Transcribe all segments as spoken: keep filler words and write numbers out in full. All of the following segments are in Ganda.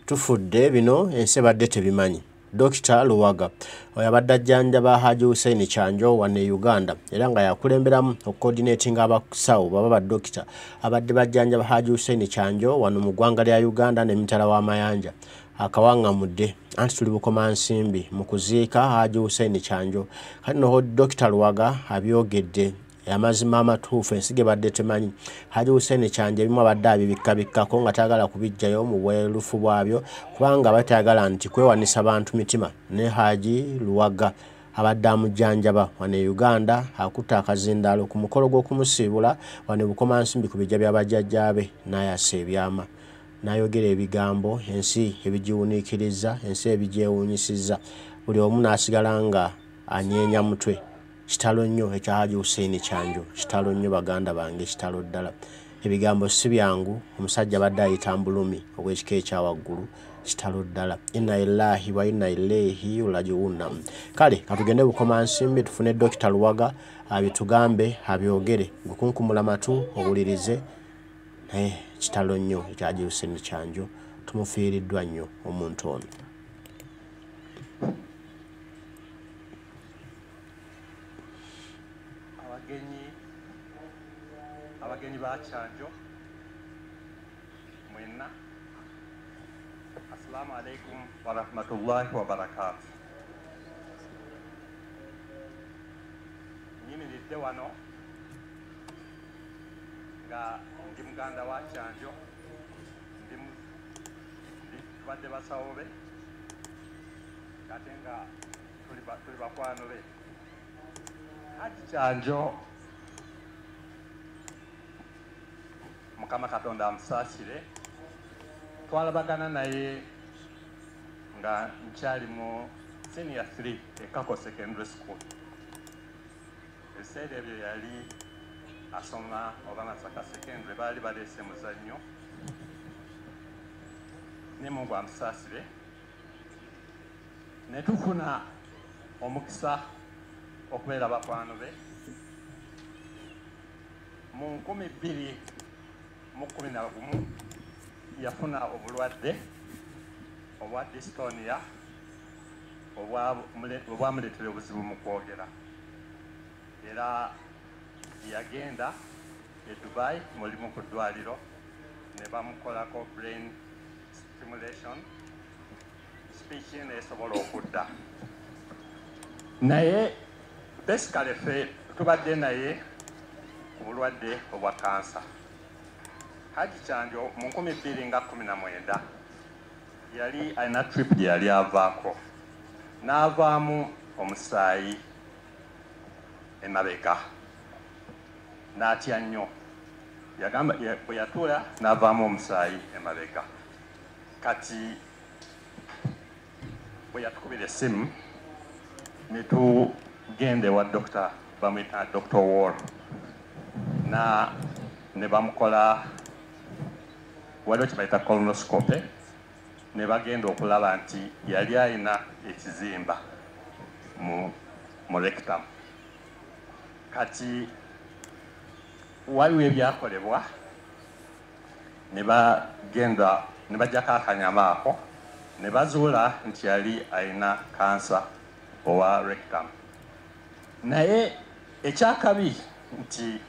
tufudde bino ensi badde tebimanyi. Dokita Luwaga oyo Abade Ajanjaba Hajji Hussein Kyanjo wane Uganda era nga yakulemberamu okucoordinatinga abasawo baba ba dokita abadde bajjanjaba Hajji Hussein Kyanjo wano mu ggwanga lya Uganda ne mitala w'amayanja akawangamudde anti tuli bukoma nsimbi mu kuziika Hajji Hussein Kyanjo. Kati no Dokita Luwaga abyogedde amazima amatuufu ensi ge badde temanyi. Hajji Hussein Kyanjo ebimu abadde abibikkabikkako nga tayagala kubijjayo mu bwerufu bwabyo kubanga batayagala nti kwewanisa bantu mitima. Ne Hajji Luwaga abadde amujjanjaba wano e Uganda akutta akazindaalo ku mukolo gw'okumusiibula wano bukoma nsimbi ku bijja by'abajjajjaabe n'ayasa ebyama. N'ayogera ebigambo ensi ebigiwuniikiriza, ensi ebigyewuunyisizza, buli omu n'asigala nga anyeenya mutwe. Kitalo nnyo ekya Hajji Hussein Kyanjo, kitalo nnyo baganda bange, kitalo ddala. Ebigambo si byangu, omusajja badde ayita mbulumi obw'ekika ekya waggulu, kitalo ddala. Inna lillahi wa inna ilaihi raji'un. Kale katugende bukoma nsimbi tufune Dokita Luwaga abitugambe abyogere gukunkumula matu owulirize. Eh, kitalo nnyo ekya Hajji Hussein Kyanjo, tumufiiriddwa nnyo omuntu ono. Abagenyi ba Kyanjo mwenna, assalamu alaikum wa rahmatullahi wa barakatuh. Nyimiridde wano nga ndi muganda wa Kyanjo, ndi tubadde basawo be ate nga tuli bakwano be. Hajji Kyanjo Mukama Katonda amusaasire, twalabagana naye nga nkyali mu senior three Ekaka Secondary School. Ebiseera ebyo yali asoma oba Masaka Secondary, baali baleese muzannyo ne Mungu amusaasire ne tufuna omukisa okubeera bakwano be. Mu nkumi bbiri mu kumi na gumu yafuna obulwadde obwa dystonia obwamuleetera obuzibu mu kwogera, era yagenda e Dubai mulimu ku ddwaliro ne bamukolako brain stimulation, speech neesobola okudda. Naye basically ffe tubadde naye ku bulwadde obwa kansa. Hajji Kyanjo mu nkumi bbiri nga kumi na mwenda yali alina trip gye yali avaako n'avaamu omusaayi emabega n'atya nnyo. Yagamba bwe yatuula n'avaamu omusaayi emabega. Kati bwe yatukubira essimu ne tugenda ewa dokita bamuyita Dokita Wall na ne bamukola waliwo kye bayita colonoscope ne bagenda okulaba nti yali alina ekizimba mu mu rectum. Kati waliwo ebyakolebwa ne bagenda ne bajjako akanyama ako ne bazuula nti yali alina kansa owa rectum. Naye ekyakabi nti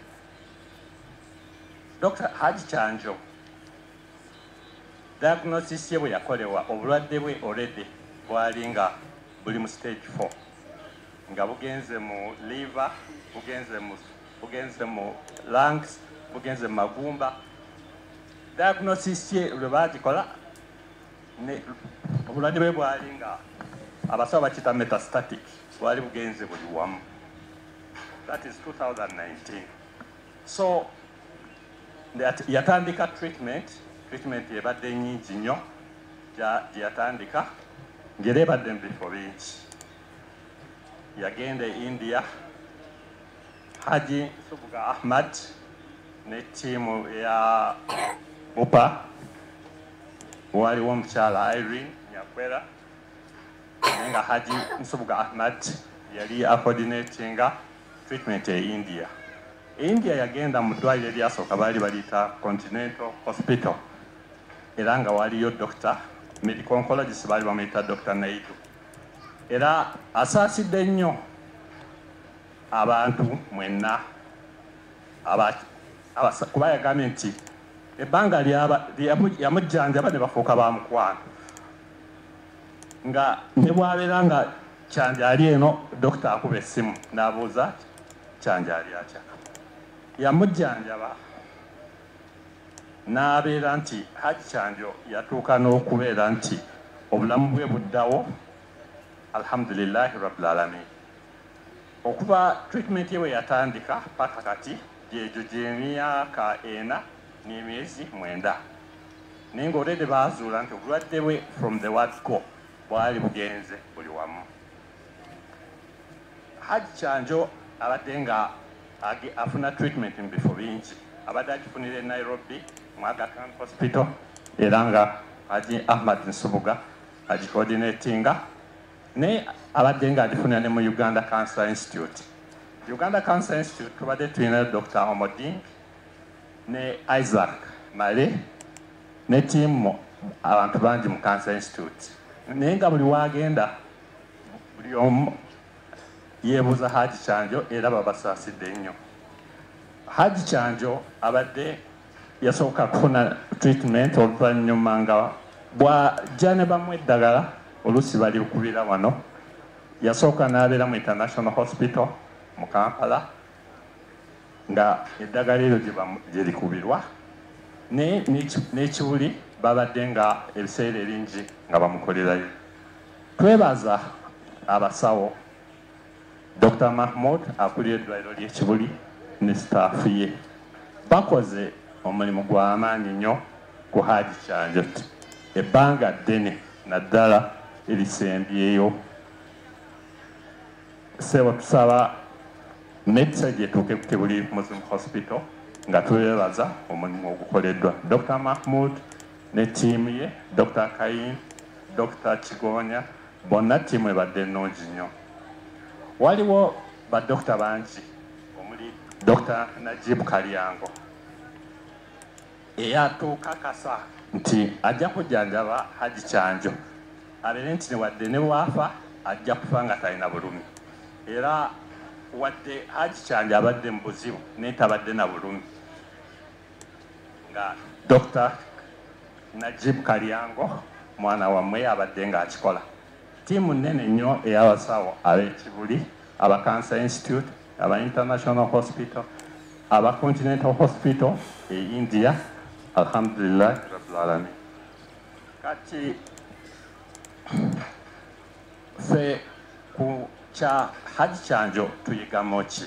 Dokita Hajji Kyanjo diagnosis ye bwe yakolebwa obulwadde bwe already bwali nga buli mu stage four, nga bugenze mu liver, bugenze mu bugenze mu lungs, bugenze mu magumba. Diagnosis ye lwe baagikola ne obulwadde bwe bwali nga abasawo bakita metastatic, bwali bugenze buli wamu. That is two thousand nineteen. So yatandika treatment treatment ebadde nnyingi nnyo gye yatandika ng'era ebadde mu bifo bingi. Yagenda e India, Haji Subuga Ahmad ne ttiimu eya Bupa, waliwo omukyala Irene Nyakwera naye nga Haji Nsubuga Ahmad yali acoordinatinga treatment e India. E India yagenda mu ddwaliro eryasooka baali baliyita Continental Hospital era nga waliyo Dokita medical oncologist bali bamuyita Doctor Naidu era asaasidde nnyo abantu mwenna kuba yagambye nti ebbanga yamujjanjaba ne bafuuka bamukwano nga ne bwabeera nga Kyanjo eno dokita akuba essimu n'abuuza Kyanjo ali atya yamujjanjaba n'abeera nti Hajji Kyanjo yatuuka n'okubeera nti obulamu bwe buddawo alhamdulillahi rabbil alamin okuva treatment yewe yatandika paka kati gyejo gy'emyaka ena n'emyezi mwenda naye ng'olwedde baazuula nti obulwadde bwe from the word go bwali bugenze buli wamu. Hajji Kyanjo abadde nga afuna treatment mu bifo bingi abadde agifunira e Nairobi mu Aga Khan Hospital era nga Haji Ahmad Nsubuga agicoordinatinga naye abadde nga agifunira ne mu Uganda Cancer Institute. Uganda Cancer Institute tubadde tulina Doctor Omoding ne Isaac Male ne tiimu abantu bangi mu Cancer Institute naye nga buli wagenda buli omu yeebuuza Hajji Kyanjo era babasaasidde nnyo. Hajji Kyanjo abadde yasooka kufuna treatment oluvannyuma nga bw'ajja ne bamuwa eddagala oluusi balikubira wano yasooka n'abeera mu International Hospital mu Kampala nga eddagala eryo gye likubirwa naye n'ekibuli babadde nga ebiseera ebingi nga bamukolerayo. Twebaza abasawo Doctor Mahmoud akulira eddwaliro ly'ekibuli ne staafu ye bakoze omulimu gw'amaanyi nnyo ku Hajji Kyanjo ebbanga ddene naddala erisembyeyo. Sebo tusaba medicine gyetuuke ku Kibuli Muslim Hospital nga twebaza omulimu ogukoleddwa Doctor Mahmoud ne ttiimu ye Doctor Kayin, Doctor Kigonya bonna ttiimu ebadde nnungi nnyo. Waliwo badokita bangi omuli Doctor Najib Kalyango eyatukakasa nti ajja kujjanjaba Hajji Kyanjo abeere nti wadde ne waafa ajja kufa nga talina bulumi era wadde Hajji Kyanjo abadde mu buzibu naye tabadde na bulumi nga Doctor Najib Kalyango mwana wammwe abadde ng'akikola. Tiimu nnene nnyo ey'abasawo ab'ekibuli aba Cancer Institute aba International Hospital aba Continental Hospital e India alhamdulillah rabbil alamin. Kati fe ku kya Hajji Kyanjo tuyigamu ki?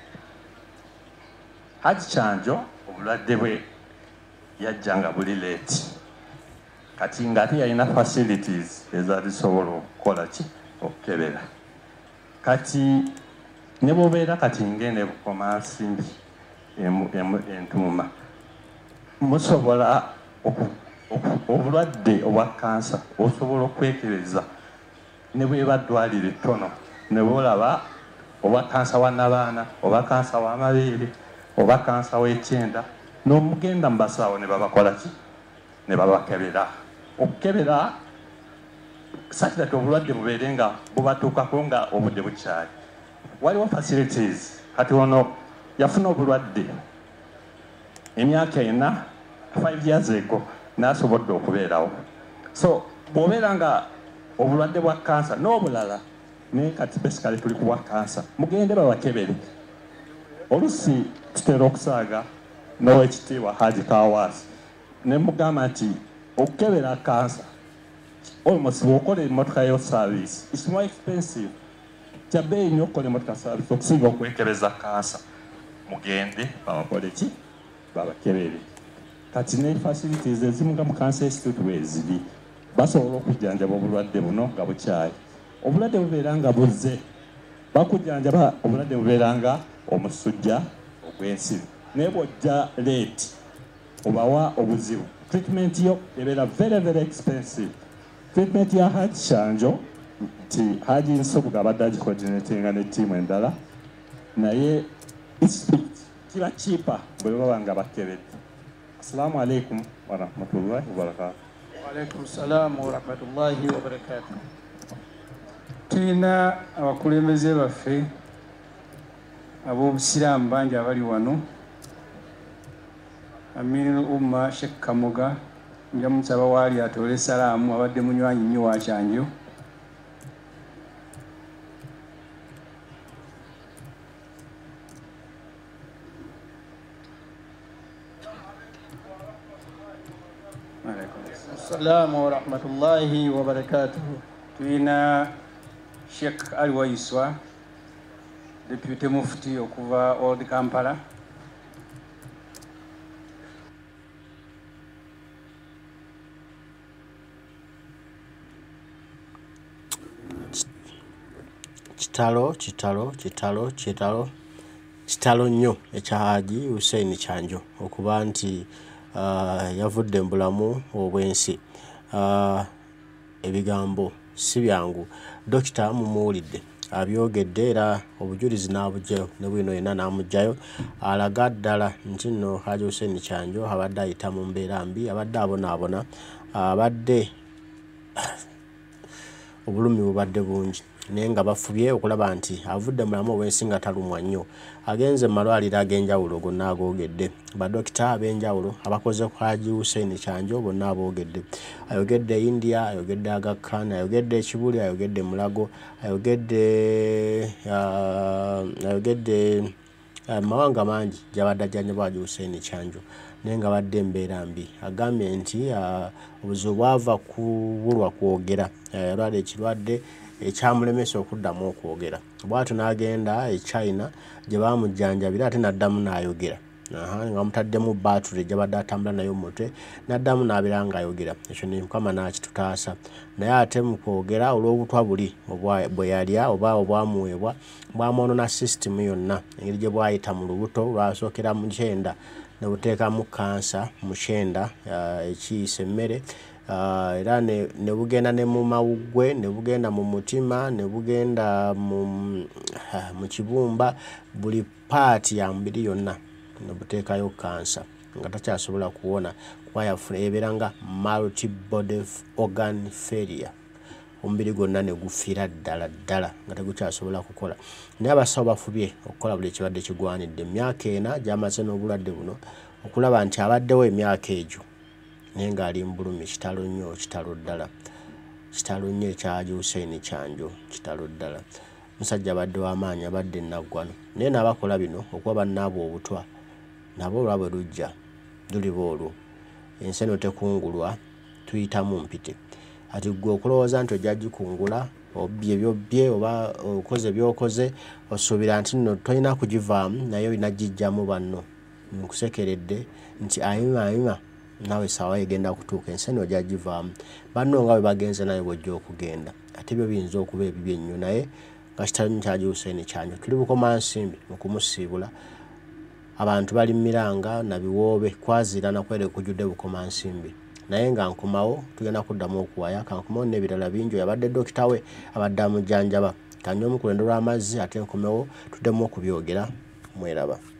Hajji Kyanjo obulwadde bwe yajja nga buli leeti kati ng'ate yalina facilities ezazisobola okukola ki okukebera. Kati ne bw'obeera kati ng'ene bukomansimbi entuuma musobola obulwadde obwa kansa osobola okwekebeza ne bweba ddwaliro ettono ne bw'olaba obwa kansa wa nabaana oba kansa w'amabeere oba kansa w'ekyenda n'omugenda mu basawo ne babakola ki ne babakebera. Okukebera sakira ti obulwadde bubeere nga bubatuukako nga obudde bukyali. Waliwo facilities kati ono yafuna obulwadde emyaka ena five years ago n'asobodde okubeerawo. So bw'obeera nga obulwadde bwa kansa n'obulala naye kati basically tuli ku bwa kansa mugende babakebere. Oluusi tutera okusaaga n'owekitiibwa Hajji Kawaasi ne mugamba nti okukebera kansa almost bw'okola emmotoka yo service it's more expensive kya bbeeyi nnyo okukola emmotoka service okusinga okwekebeza kansa. Mugende babakole ki babakebere. Kati ne facilities ezimu nga mu Cancer Institute weeziri basobola okujjanjaba obulwadde buno nga bukyali. Obulwadde bubeera nga buzze bakujjanjaba obulwadde bubeera nga omusujja ogw'ensibi naye bw'ojja leeti obawa obuzibu. Treatment yo ebeera very very expensive. Treatment ya Hajji Kyanjo nti Hajji Nsubuga abadde agikoordinatinga ne ttiimu endala naye kiba cheaper bwe baba nga bakebedde. Assalamu alaikum warahmatullahi wabarakatuh. Alaikum salam wa rahmatullahi wa barakatuh. Tuyina abakulembeze baffe ab'obusiraamu bangi abali wano. Amirul Umma Sheikh Kamoga njamusaba waali atole salaamu abadde munywanyi nnyo wa Kyanjo. Assalamu wa rahmatullahi wa barakatuh. Tuyina Sheikh Ali Waiswa, Deputy Mufti okuva Old Kampala. Kitalo, kitalo, kitalo, kitalo, kitalo nnyo ekya Hajji Hussein Kyanjo okuba nti uh, yavudde mu bulamu obw'ensi. Uh, ebigambo si byangu. Dokita mumuwulidde abyogedde era obujulizi n'abugyayo ne bwino yenna n'amugyayo alaga ddala nti nno Hajji Hussein Kyanjo abadde ayita mu mbeera mbi, abadde abonaabona, abadde obulumi bubadde bungi naye nga bafubye okulaba nti avudde mu bulamu obw'ensi nga talumwa nnyo. Agenze mu malwaliro ag'enjawulo gonna agoogedde. Badokita ab'enjawulo abakoze ku Hajji Hussein Kyanjo bonna aboogedde. Ayogedde India, ayogedde Aga Khan, ayogedde Ekibuli, ayogedde Mulago, ayogedde uh, ayogedde uh, mawanga mangi gy'abadde Ajanjaba Hajji Hussein Kyanjo naye nga badde embeera mbi. Agambye nti uh, obuzibu bwava kubulwa kwogera. Yalwala uh, ekirwadde ekyamulemesa okuddamu okwogera. Bw'atyo n'agenda e China gye baamujjanjabira ate n'addamu n'ayogera. Aha, nga mutaddemu battery gy'abadde atambula nayo mu mutwe n'addamu n'abeera ng'ayogera. Ekyo ne Mukama n'akitutaasa. Naye ate mu kwogera olw'obutwa buli bwe yalya oba obwamuweebwa bwamwonona system yonna. Engeri gye bwayita mu lubuto lwasookera mu kyenda ne buteekamu kansa mu kyenda ekiyisa emmere. Uh, era ne, ne bugenda ne mu mawuggwe, ne bugenda mu mutima, ne bugenda mu, uh, mu kibumba, buli paati ya mubiri yonna ne buteekayo kansa nga takyasobola kuwona kuba yafuna ebeera nga multi-body organ failure. Omubiri gwonna ne gufiira ddala ddala nga tegukyasobola kukola. Naye abasawo bafubye okukola buli ekibadde kigwanidde. Emyaka ena gy'amaze n'obulwadde buno okulaba nti abaddewo emyaka egyo naye ng'ali mu bulumi. Kitalo nnyo, kitalo ddala, kitalo nnyo ekya Hajji Hussein Kyanjo, kitalo ddala. Musajja abadde w'amaanyi, abadde nnaggwano. Naye n'abakola bino okuba bannaabwe obutwa nabo olwabwe lujja luliba olwo. Ensi eno tekungulwa, tuyitamu mpite. Ati gwe okulowooza nti ojja gikungula obbye byobbye oba okoze byokoze osuubira nti nno tolina kugivaamu naye olina gijjamu banno. Nkusekeredde nti ayima ayima nawe sawa egenda kutuuka ensi eno ojja givaamu. Banno nga bwe bagenze naye bw'ojja okugenda. Ate byo biyinza okuba ebibi ennyo naye nga kitalo kya Hajji Hussein Kyanjo tuli bukomansimbi mu kumusiibula. Abantu bali miranga na biwoobe kwaziirana kwere kujjudde bukomansimbi. Naye nga nkomawo tugenda kuddamu okuwaya kankomawo n'ebirala bingi. Yabadde dokita we abadde amujjanjaba. Kanywa omukulendo lw'amazzi ate nkomewo tuddemu okubyogera. Mweraba.